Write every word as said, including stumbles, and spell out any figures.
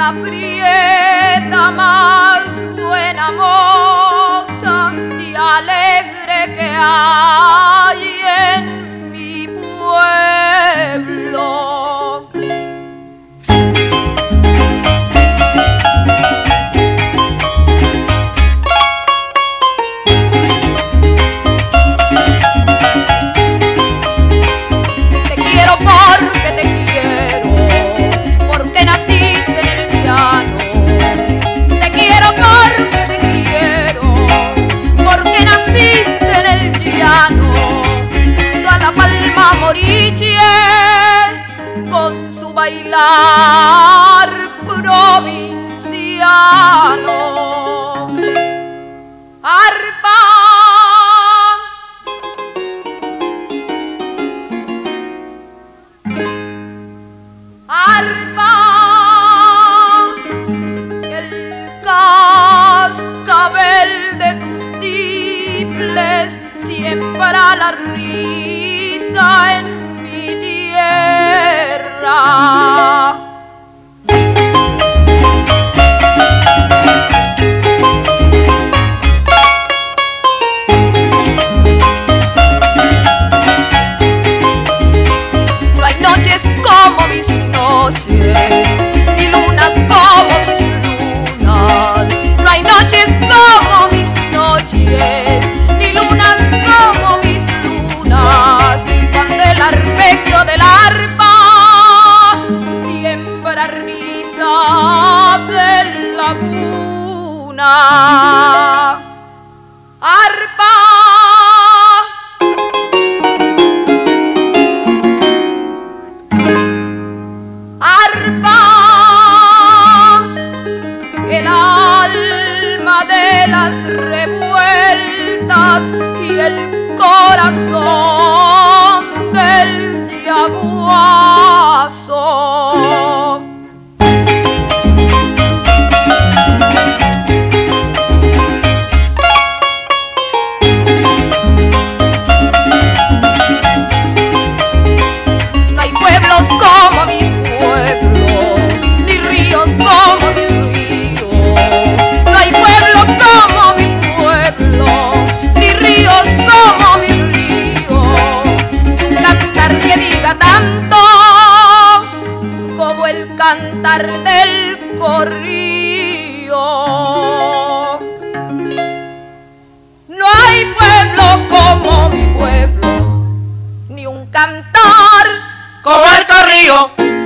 la prieta más buena moza y alegre que hay en mi pueblo. Te quiero porque te quiero, porque naciste en el llano. Te quiero porque te quiero, porque naciste en el llano. Junto a la palma moriche, con su bailar provinciano. Arpa, arpa, el cascabel de tus tiples siembra la risa en mi tierra. No hay noches como mis noches, ni lunas como mis lunas. No hay noches como mis noches, ni lunas como mis lunas. Cuando el arpegio del arpa siembra risa de laguna. Arpa, arpa, el alma de las revueltas y el corazón del yaguazo. No hay pueblos como mis pueblos, ni ríos como mis ríos. No hay pueblos como mi pueblo, ni ríos como mi río. Un cantar que diga tanto como el cantar del corrío. No hay pueblo como mi pueblo, ni un cantar como el corrío.